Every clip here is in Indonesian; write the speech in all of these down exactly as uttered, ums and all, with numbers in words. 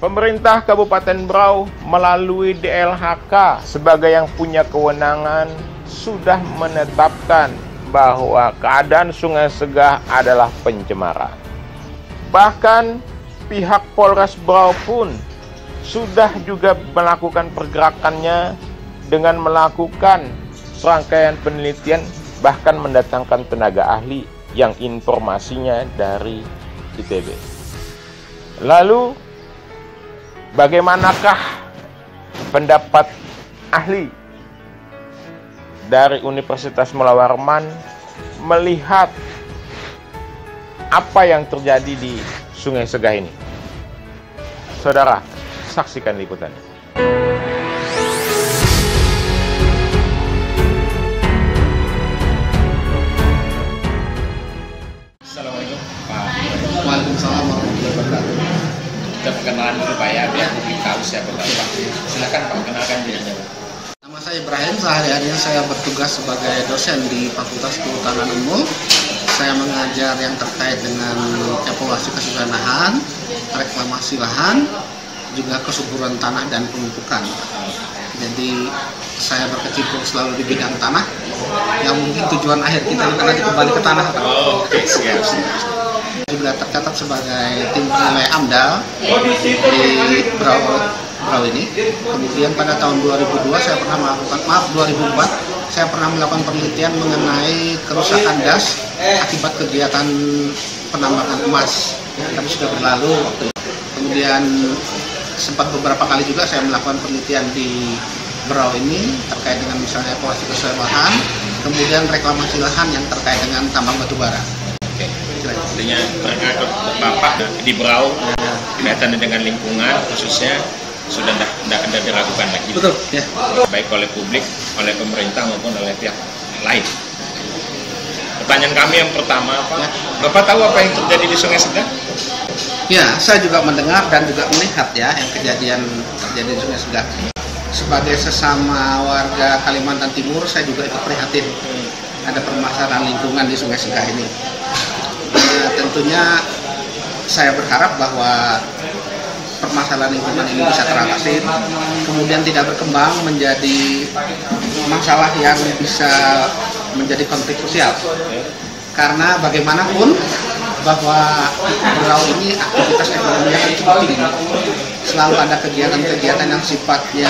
Pemerintah Kabupaten Berau melalui D L H K sebagai yang punya kewenangan sudah menetapkan bahwa keadaan Sungai Segah adalah pencemaran. Bahkan pihak Polres Berau pun sudah juga melakukan pergerakannya dengan melakukan serangkaian penelitian, bahkan mendatangkan tenaga ahli yang informasinya dari I T B. Lalu bagaimanakah pendapat ahli dari Universitas Mula Warman melihat apa yang terjadi di Sungai Segah ini? Saudara, saksikan liputannya. Assalamualaikum Pak. Waalaikumsalam warahmatullahi wabarakatuh. Kita perkenalan dulu Pak ya, biar publik tahu siapa Bapak. Silakan Pak, kenalkan dirinya Pak. Nama saya Ibrahim, sehari-harinya saya bertugas sebagai dosen di Fakultas Kehutanan Umum. Saya mengajar yang terkait dengan evaluasi kesusahan lahan, reklamasi lahan, juga kesuburan tanah dan penumpukan. Jadi saya berkecimpung selalu di bidang tanah, yang mungkin tujuan akhir kita juga nanti kembali ke tanah. Oh, oke, siap, siap. Juga tercatat sebagai tim penilai AMDAL di Berau, Berau ini. Kemudian pada tahun dua ribu dua saya pernah melakukan, maaf dua ribu empat saya pernah melakukan penelitian mengenai kerusakan das akibat kegiatan penambangan emas, tapi sudah berlalu waktu itu. Kemudian sempat beberapa kali juga saya melakukan penelitian di Berau ini terkait dengan misalnya evaluasi kesusahan lahan, kemudian reklamasi lahan yang terkait dengan tambang batu bara. Oke, artinya terkait Bapak di Berau kaitannya dengan lingkungan khususnya sudah tidak ada diragukan lagi. Betul, ya. Baik oleh publik, oleh pemerintah maupun oleh pihak lain. Pertanyaan kami yang pertama, Pak, ya. Bapak tahu apa yang terjadi di Sungai Segah? Ya, saya juga mendengar dan juga melihat ya yang kejadian terjadi di Sungai Segah. Sebagai sesama warga Kalimantan Timur, saya juga ikut prihatin ada permasalahan lingkungan di Sungai Segah ini. Nah, tentunya saya berharap bahwa permasalahan lingkungan ini bisa teratasi, kemudian tidak berkembang menjadi masalah yang bisa menjadi konflik sosial. Karena bagaimanapun bahwa Berau ini aktivitas ekonominya kan cukup tinggi. Selalu ada kegiatan-kegiatan yang sifatnya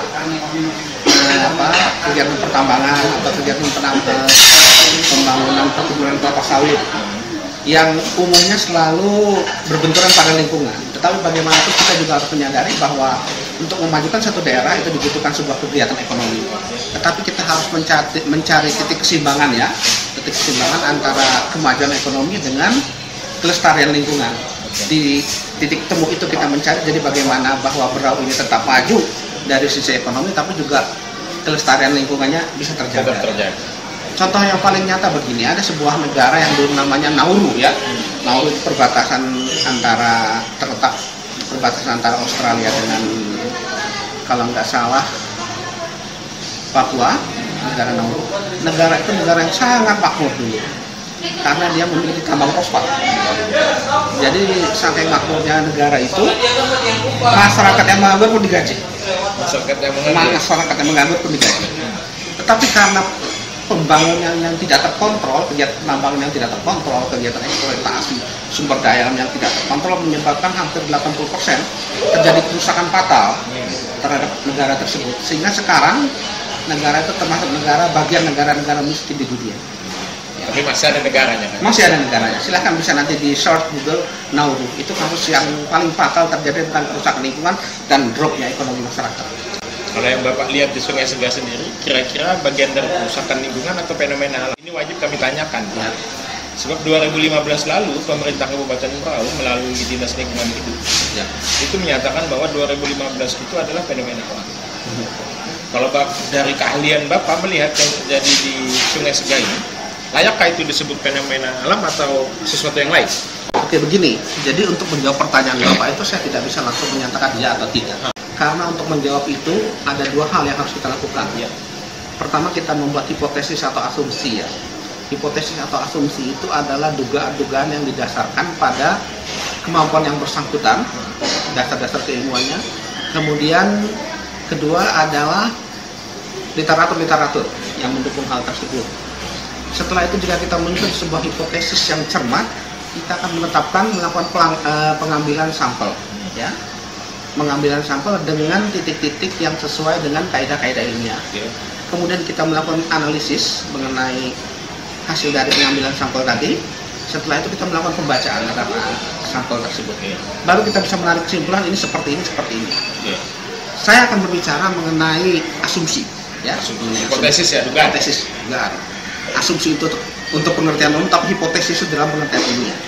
eh, apa, kegiatan pertambangan atau kegiatan penambangan, pembangunan perkebunan kelapa sawit yang umumnya selalu berbenturan pada lingkungan. Tetapi bagaimanapun kita juga harus menyadari bahwa untuk memajukan satu daerah itu dibutuhkan sebuah kegiatan ekonomi. Tetapi kita harus mencari, mencari titik keseimbangan ya, titik keseimbangan antara kemajuan ekonomi dengan kelestarian lingkungan. Di titik temu itu kita mencari, jadi bagaimana bahwa Berau ini tetap maju dari sisi ekonomi, tapi juga kelestarian lingkungannya bisa terjaga. terjaga. Contoh yang paling nyata begini, ada sebuah negara yang dulu namanya Nauru ya. Nauru itu perbatasan antara, terletak perbatasan antara Australia dengan, kalau nggak salah, Papua, negara Nauru. Negara itu negara yang sangat makmur dulu, karena dia memiliki tambang fosfat. Jadi saking makmurnya negara itu, masyarakat yang menganggur pun digaji. Masyarakat yang menganggur. Masyarakat yang menganggur pun digaji. Tetapi karena pembangunan yang tidak terkontrol, kegiatan penambangan yang tidak terkontrol, kegiatan eksploitasi sumber daya alam yang tidak terkontrol menyebabkan hampir delapan puluh persen terjadi kerusakan fatal terhadap negara tersebut. Sehingga sekarang negara itu termasuk negara bagian negara-negara miskin di dunia. Tapi masih ada negaranya kan? Masih ada negaranya. Silahkan bisa nanti di search Google Nauru. Itu kasus yang paling fatal terjadi tentang kerusakan lingkungan dan dropnya ekonomi masyarakat. Kalau yang Bapak lihat di Sungai Segah sendiri, kira-kira bagian dari kerusakan lingkungan atau fenomena alam? Ini wajib kami tanyakan. Ya. Sebab dua ribu lima belas lalu, pemerintah Kabupaten Berau melalui Dinas Lingkungan Hidup, ya, itu menyatakan bahwa dua ribu lima belas itu adalah fenomena alam. Hmm. Kalau Bapak, dari keahlian Bapak melihat yang terjadi di Sungai Segah ini, layakkah itu disebut fenomena alam atau sesuatu yang lain? Oke, begini. Jadi untuk menjawab pertanyaan Bapak itu saya tidak bisa langsung menyatakan ya atau tidak. Karena untuk menjawab itu ada dua hal yang harus kita lakukan. Ya. Pertama, kita membuat hipotesis atau asumsi ya. Hipotesis atau asumsi itu adalah dugaan-dugaan yang didasarkan pada kemampuan yang bersangkutan, dasar-dasar keilmuannya. Kemudian kedua adalah literatur-literatur yang mendukung hal tersebut. Setelah itu jika kita menyusun sebuah hipotesis yang cermat, kita akan menetapkan melakukan pelang, eh, pengambilan sampel, ya, pengambilan sampel dengan titik-titik yang sesuai dengan kaidah-kaidah ilmiah. Kemudian kita melakukan analisis mengenai hasil dari pengambilan sampel tadi. Setelah itu kita melakukan pembacaan terhadap sampel tersebut. Baru kita bisa menarik kesimpulan ini seperti ini, seperti ini. Saya akan berbicara mengenai asumsi, ya, hipotesis ya, dugaan. Hipotesis, dugaan. Asumsi itu untuk pengertian umum, tapi hipotesis itu dalam pengertian ilmiah.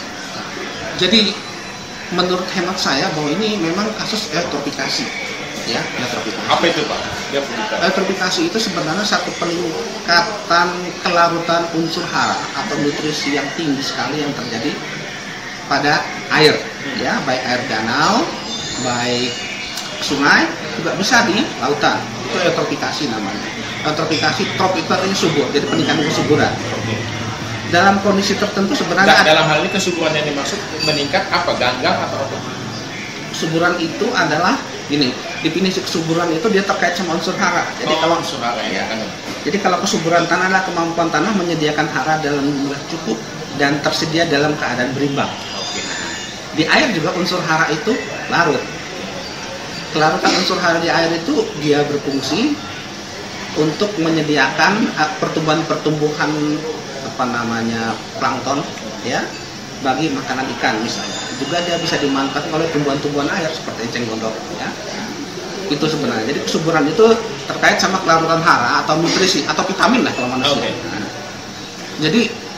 Jadi menurut hemat saya bahwa ini memang kasus eutrofikasi, ya, eutrofikasi. Apa itu Pak? Eutrofikasi itu sebenarnya satu peningkatan kelarutan unsur hara atau nutrisi yang tinggi sekali yang terjadi pada air, ya, baik air danau, baik sungai, juga bisa di lautan. Itu eutrofikasi namanya. Eutrofikasi, trop itu artinya subur, jadi peningkatan kesuburan. Dalam kondisi tertentu sebenarnya nah, dalam hal ini kesuburan yang dimaksud meningkat apa? Ganggang atau apa? Kesuburan itu adalah ini, definisi kesuburan itu dia terkait sama unsur hara. Jadi oh, kalau unsur hara ya, kan. Jadi kalau kesuburan tanah adalah kemampuan tanah menyediakan hara dalam jumlah cukup dan tersedia dalam keadaan berimbang. Okay. Di air juga unsur hara itu larut. Kelarutan unsur hara di air itu dia berfungsi untuk menyediakan pertumbuhan-pertumbuhan apa namanya plankton, ya, bagi makanan ikan misalnya. Juga dia bisa dimanfaatkan oleh tumbuhan-tumbuhan air seperti enceng gondok, ya. Itu sebenarnya. Jadi kesuburan itu terkait sama kelarutan hara atau nutrisi atau vitamin lah kalau manusia. Okay. Nah, jadi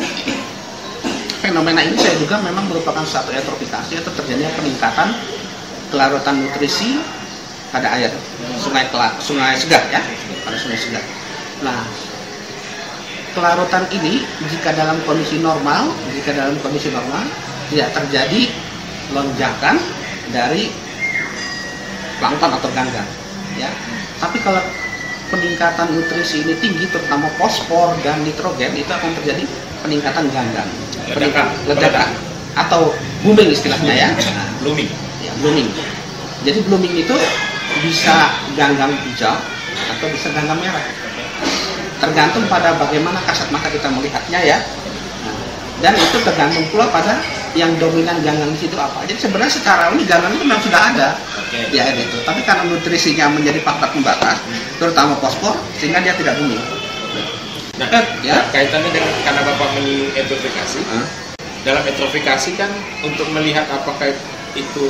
fenomena ini saya juga memang merupakan suatu eutrofikasi atau terjadinya peningkatan kelarutan nutrisi pada air sungai sungai segar, ya, pada sungai segar. Nah, kelarutan ini jika dalam kondisi normal, jika dalam kondisi normal tidak terjadi lonjakan dari plankton atau ganggang, ya. Tapi kalau peningkatan nutrisi ini tinggi, terutama fosfor dan nitrogen, itu akan terjadi peningkatan ganggang, ledakan, ledakan atau booming istilahnya, ya. Nah, blooming, ya, blooming. Jadi blooming itu bisa ganggang hijau atau bisa ganggang merah. Tergantung pada bagaimana kasat mata kita melihatnya, ya. Nah, dan itu tergantung pula pada yang dominan ganggang di situ apa. Jadi sebenarnya secara ini ganggang itu memang sudah ada, okay, di air itu. Tapi karena nutrisinya menjadi faktor pembatas, terutama fosfor, sehingga dia tidak booming. Nah, ya, kaitannya dengan karena Bapak menyinggung eutrofikasi. Huh? Dalam eutrofikasi kan untuk melihat apakah itu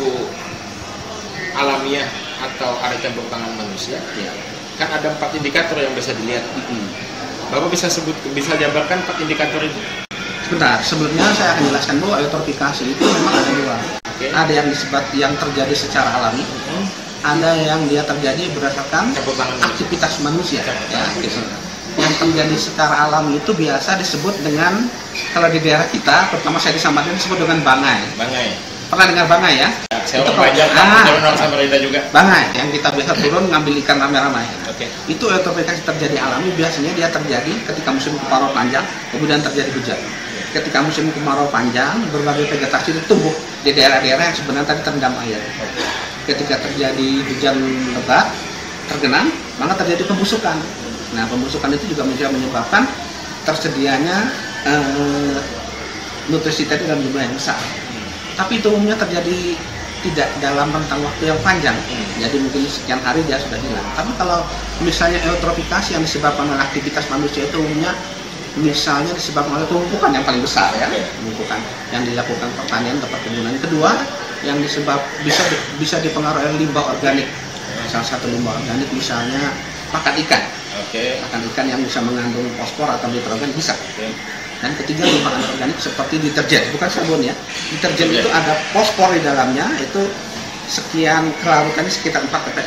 alamiah atau ada campur tangan manusia, ya, kan ada empat indikator yang bisa dilihat. Mm-hmm. Bapak bisa sebut, bisa jabarkan empat indikator itu? Sebentar, sebelumnya saya akan jelaskan bahwa eutrofikasi itu memang ada dua. Okay. Ada yang disebut yang terjadi secara alami, mm-hmm, ada yang dia terjadi berdasarkan aktivitas manusia. Ya, yang terjadi secara alami itu biasa disebut dengan, kalau di daerah kita, terutama saya di Samarinda, disebut dengan bangai. Bangai. Pernah dengar bangai, ya? Saya itu kalau ah, Samarinda juga. Bangai, yang kita biasa turun ngambil ikan ramai-ramai. Okay. Itu eutrofikasi terjadi alami, biasanya dia terjadi ketika musim kemarau panjang, kemudian terjadi hujan. Ketika musim kemarau panjang, berbagai vegetasi itu tumbuh di daerah-daerah yang sebenarnya tadi terendam air. Ketika terjadi hujan lebat, tergenang, maka terjadi pembusukan. Nah, pembusukan itu juga bisa menyebabkan tersedianya eh, nutrisi tadi dalam jumlah yang besar. Tapi itu umumnya terjadi tidak dalam rentang waktu yang panjang, jadi mungkin sekian hari dia sudah hilang. Tapi kalau misalnya eutrofikasi yang disebabkan oleh aktivitas manusia itu umumnya misalnya disebabkan oleh tumpukan yang paling besar, ya, tumpukan yang dilakukan pertanian atau perkebunan. Kedua, yang disebab bisa bisa dipengaruhi oleh limbah organik. Salah satu limbah organik misalnya pakan ikan. Okay. Pakan ikan yang bisa mengandung fosfor atau nitrogen bisa. Okay. Dan ketiga, limbah anorganik seperti deterjen, bukan sabun, ya. Deterjen itu ada fosfor di dalamnya, itu sekian kelarutannya sekitar empat ppm.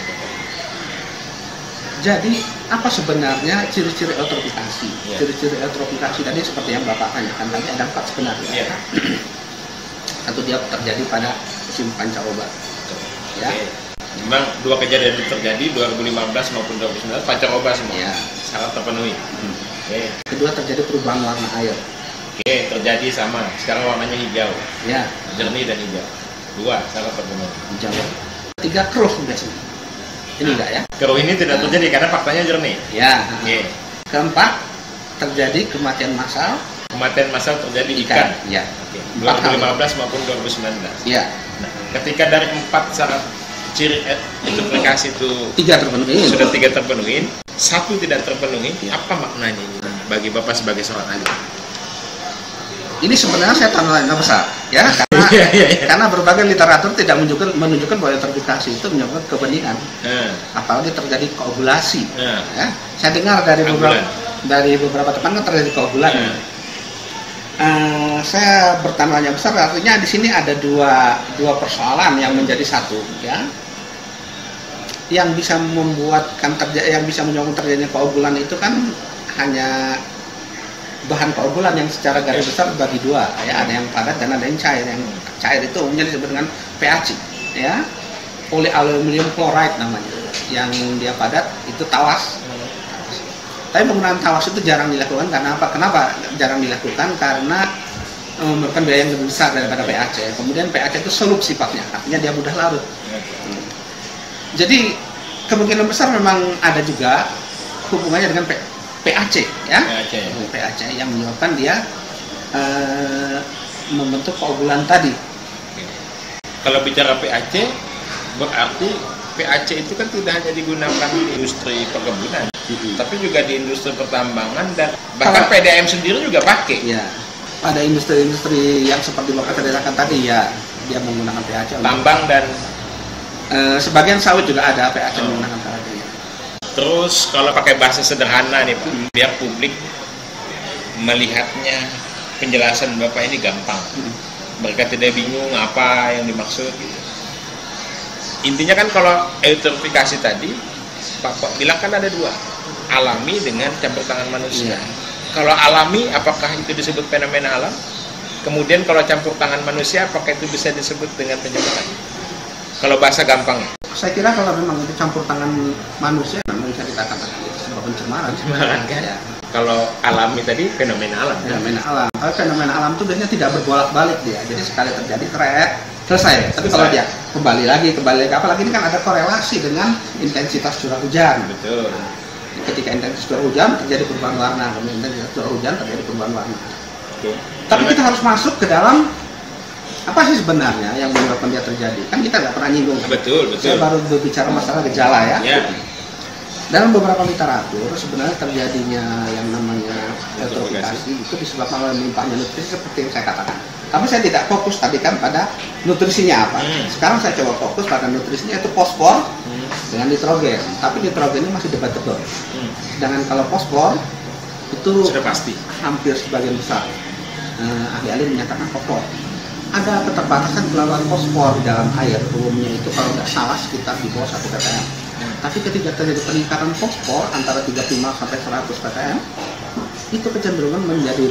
Jadi apa sebenarnya ciri-ciri eutrofikasi? Yeah. Ciri-ciri eutrofikasi tadi seperti yang Bapak tanyakan tadi ada empat sebenarnya. Yeah. Satu, dia terjadi pada musim pancaroba. Ya. Okay. Memang dua kejadian itu terjadi dua ribu lima belas maupun dua ribu sembilan belas pancaroba semua. Yeah. Syarat terpenuhi. Hmm. Okay. Kedua, terjadi perubahan warna air. Oke, terjadi sama. Sekarang warnanya hijau. Ya. Jernih dan hijau. Dua, salah pertemuan. Hijau. Tiga keruh biasanya. Ini enggak ya? Keruh ini tidak terjadi karena faktanya jernih. Ya. Oke. Keempat, terjadi kematian massal. Kematian massal terjadi ikan. Ya. Oke. dua ribu lima belas maupun dua ribu sembilan belas. Ya. Nah, ketika dari empat syarat ciri identifikasi itu Tiga terpenuhi. sudah tiga terpenuhi, satu tidak terpenuhi, apa maknanya ini bagi Bapak sebagai seorang ahli? Ini sebenarnya saya tanda tanya besar, ya, karena Iya, iya, iya. karena berbagai literatur tidak menunjukkan menunjukkan bahwa identifikasi itu menyebabkan kebeningan, Nah, apalagi terjadi koagulasi. nah, Ya, saya dengar dari beberapa Koagulan. dari beberapa teman kan terjadi koagulan. nah. Eh, saya bertanya besar, artinya di sini ada dua dua persoalan yang menjadi satu, ya. Yang bisa membuatkan terjadi, yang bisa menyebabkan terjadinya koagulan itu kan hanya bahan koagulan yang secara garis besar bagi dua, ya, ada yang padat dan ada yang cair. Yang cair itu umumnya disebut dengan P A C, ya, polyaluminium chloride namanya. Yang dia padat itu tawas. Tapi penggunaan tawas itu jarang dilakukan karena apa? Kenapa jarang dilakukan? Karena e, merupakan biaya yang lebih besar daripada P A C. Kemudian P A C itu solup sifatnya, artinya dia mudah larut. Jadi kemungkinan besar memang ada juga hubungannya dengan P PAC, ya, PAC, ya. PAC yang menyebabkan dia e, membentuk koagulan tadi. Oke. Kalau bicara P A C, berarti P A C itu kan tidak hanya digunakan di industri perkebunan, Mm-hmm. tapi juga di industri pertambangan dan bahkan Kalau- P D M sendiri juga pakai. Ya, pada industri-industri yang seperti Bapak ceritakan tadi, ya, dia menggunakan PAC. Tambang dan E, sebagian sawit juga ada PAC Oh. menggunakan PAC. terus kalau pakai bahasa sederhana nih Pak, biar publik melihatnya penjelasan Bapak ini gampang. Mereka tidak bingung apa yang dimaksud gitu. Intinya kan kalau eutrofifikasi tadi Bapak bilang kan ada dua, alami dengan campur tangan manusia. Iya. Kalau alami apakah itu disebut fenomena alam? Kemudian kalau campur tangan manusia apakah itu bisa disebut dengan pencemaran? Kalau bahasa gampang. Saya kira kalau memang itu campur tangan manusia, memang bisa kita katakan itu sebuah pencemaran. Pencemaran, kan? Ya, Kalau alami tadi fenomena alam. kan? fenomena alam. Kalau fenomena alam itu biasanya tidak berbolak-balik dia. Jadi sekali terjadi thread, selesai. Tapi kalau Selesai. dia kembali lagi, kembali lagi, apalagi ini kan ada korelasi dengan intensitas curah hujan. Betul. Ketika intensitas curah hujan terjadi perubahan warna, kemudian intensitas curah hujan terjadi perubahan warna. Oke. Tapi kita harus masuk ke dalam apa sih sebenarnya yang menyebabkan dia terjadi? Kan kita nggak pernah nyinggung. Betul, betul. Saya baru berbicara masalah gejala, ya. Ya. Dalam beberapa literatur sebenarnya terjadinya yang namanya eutrofikasi itu disebabkan oleh melimpahnya nutrisi seperti yang saya katakan. Tapi saya tidak fokus tadi kan pada nutrisinya apa. Hmm. Sekarang saya coba fokus pada nutrisinya itu fosfor Hmm. dengan nitrogen. Tapi nitrogen ini masih debatable. Hmm. Sedangkan kalau fosfor itu Sudah pasti. hampir sebagian besar eh, ahli-ahli menyatakan fosfor. Ada keterbatasan keluaran fosfor di dalam air, umumnya itu kalau nggak salah sekitar di bawah satu ppm. Tapi ketika terjadi peningkatan fosfor antara tiga puluh lima sampai seratus ppm, itu kecenderungan menjadi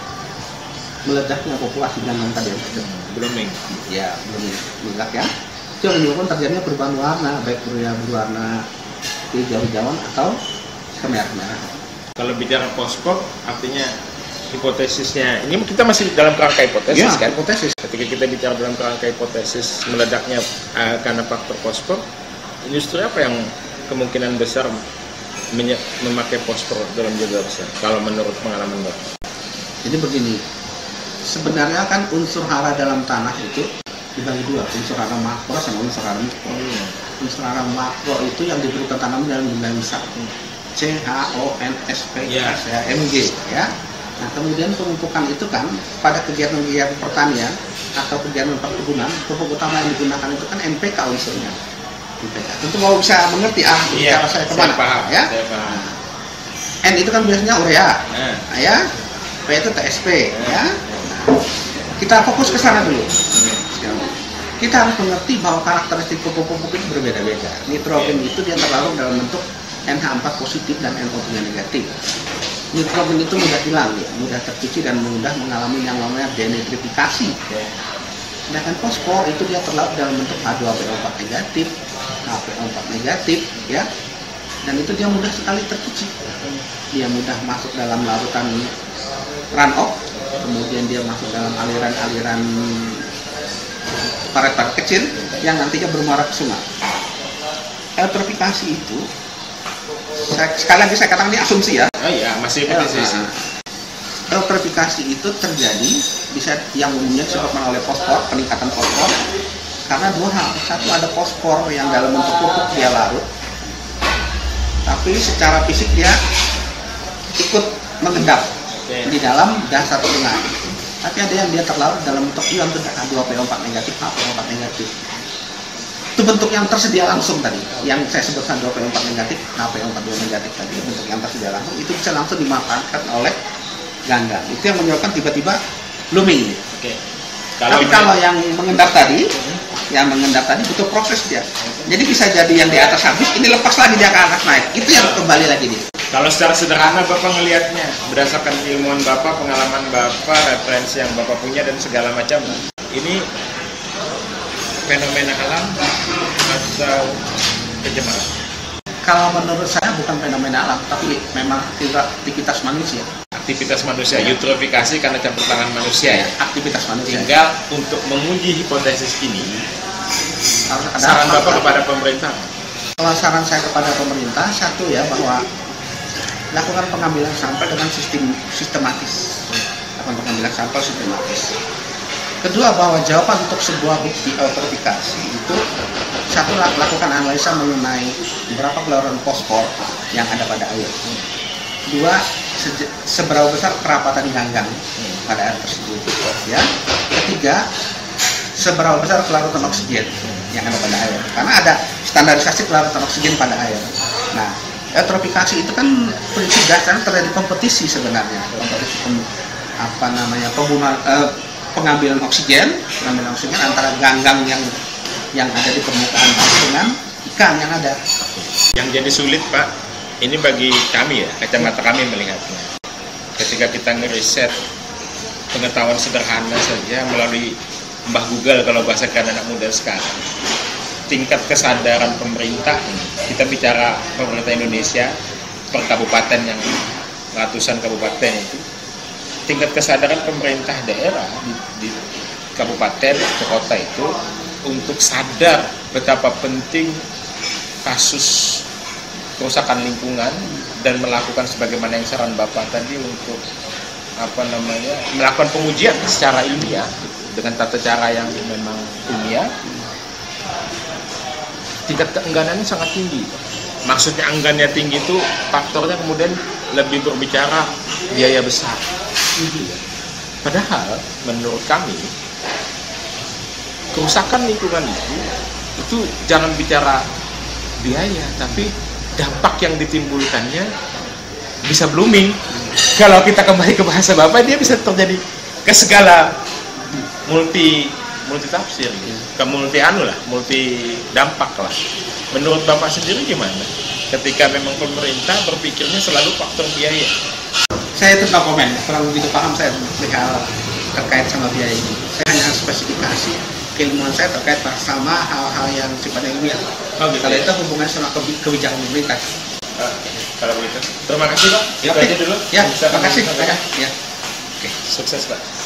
meledaknya populasi jangan tadi. Blooming. Ya, belum meledak, ya. Itu yang menyebabkan terjadinya perubahan warna, baik berupa berwarna hijau-hijauan atau kemerah-merah. Kalau bicara fosfor, artinya hipotesisnya, ini kita masih dalam kerangka hipotesis Ya, kan? hipotesis. Ketika kita bicara dalam kerangka hipotesis meledaknya uh, karena faktor fosfor, industri apa yang kemungkinan besar menye- memakai fosfor dalam jumlah besar? Kalau menurut pengalaman Bapak? Jadi begini, sebenarnya kan unsur hara dalam tanah itu dibagi dua, unsur hara makro sama unsur hara mikro. Unsur hara makro itu yang diberikan tanaman dalam jumlah besar, C H O N S P Ya. S ya, M G, ya. Nah, kemudian pemupukkan itu kan pada kegiatan-kegiatan pertanian atau kegiatan perkebunan, pupuk utama yang digunakan itu kan N P K unsurnya. N P K. Tentu mau bisa mengerti ah cara saya kemana, saya paham, ya. saya paham. N itu kan biasanya urea, Nah, nah, ya. P itu T S P, ya. Kita fokus ke sana dulu. Kita harus mengerti bahwa karakteristik pupuk-pupuk itu berbeda-beda. Nitrogen itu dia terlarut dalam bentuk N H empat positif dan N O tiga negatif. Nitrogen itu mudah hilang, ya, mudah tercuci dan mudah mengalami yang namanya denitrifikasi. Sedangkan fosfor itu dia terlarut dalam bentuk H dua P O empat negatif, H P O empat negatif, ya. Dan itu dia mudah sekali tercuci. Dia mudah masuk dalam larutan runoff kemudian dia masuk dalam aliran-aliran paret-paret kecil yang nantinya bermuara ke sungai. Eutrofikasi itu, saya, sekali lagi saya katakan ini asumsi ya. Oh iya, masih hipotesis. Eutrofikasi itu terjadi bisa yang umumnya disebabkan oleh fosfor, peningkatan fosfor, karena dua hal. Satu, ada fosfor yang dalam bentuk pupuk dia larut, tapi secara fisik dia ikut mengendap di dalam dasar sungai. Tapi ada yang dia terlarut dalam bentuk ion H dua P O empat negatif, H P O empat negatif. Itu bentuk yang tersedia langsung tadi, yang saya sebutkan H dua P O empat negatif, H P O empat dua negatif tadi, bentuk yang tersedia langsung itu bisa langsung dimanfaatkan oleh ganggang. Itu yang menyebabkan tiba-tiba blooming. Oke. Kalau Tapi kalau yang mengendap tadi, yang mengendap tadi butuh proses dia. Jadi bisa jadi yang di atas habis, ini lepas lagi dia ke atas naik. Itu yang kembali lagi dia. Kalau secara sederhana Bapak ngelihatnya, berdasarkan ilmuwan Bapak, pengalaman Bapak, referensi yang Bapak punya dan segala macam, ini fenomena alam atau pencemaran? Kalau menurut saya bukan fenomena alam, tapi memang aktivitas manusia. Aktivitas manusia, eutrofikasi karena campur tangan manusia ya? Aktivitas manusia. Tinggal untuk menguji hipotesis ini, ada saran apa? Bapak kepada pemerintah? Kalau saran saya kepada pemerintah, satu ya, bahwa lakukan pengambilan sampel dengan sistem sistematis. Lakukan pengambilan sampel sistematis. Kedua, bahwa jawaban untuk sebuah bukti eutrofikasi itu, satu, lakukan analisa mengenai berapa keluaran fosfor yang ada pada air. Dua, seberapa besar kerapatan ganggang pada air tersebut. Ya. Ketiga, seberapa besar kelaratan oksigen yang ada pada air. Karena ada standarisasi kelaratan oksigen pada air. Nah, eutrofikasi itu kan prinsip dasarnya terjadi kompetisi sebenarnya. Kompetisi pem, apa namanya penggunaan eh, pengambilan oksigen, pengambilan oksigen antara ganggang yang yang ada di permukaan dengan ikan yang ada. Yang jadi sulit Pak, ini bagi kami ya, kacamata kami melihatnya. Ketika kita ngeriset pengetahuan sederhana saja melalui Mbah Google kalau bahasa anak muda sekarang, tingkat kesadaran pemerintah, kita bicara pemerintah Indonesia per kabupaten yang ratusan kabupaten itu, tingkat kesadaran pemerintah daerah di, di kabupaten ke kota itu untuk sadar betapa penting kasus kerusakan lingkungan dan melakukan sebagaimana yang saran Bapak tadi untuk apa namanya melakukan pengujian secara ilmiah dengan tata cara yang memang ilmiah. Tingkat keengganannya sangat tinggi. Maksudnya enggannya tinggi itu faktornya kemudian lebih berbicara biaya besar. Padahal menurut kami kerusakan lingkungan itu itu jangan bicara biaya, tapi dampak yang ditimbulkannya bisa blooming. Kalau kita kembali ke bahasa Bapak, dia bisa terjadi ke segala multi multi tafsir, ke multi anu lah, multi dampak lah. Menurut Bapak sendiri gimana? Ketika memang pemerintah berpikirnya selalu faktor biaya. Saya itu no komen, kurang begitu paham saya perihal terkait sama biaya ini. Saya hanya spesifikasi keilmuan saya terkait sama hal-hal yang sifatnya ilmiah. Oh, gitu. Kalau itu hubungannya sama kebijakan pemerintah. Uh, kalau begitu, terima kasih Pak. Itu Oke. aja dulu. Ya, Bisa terima kasih. Ya. Ya. Oke, sukses Pak.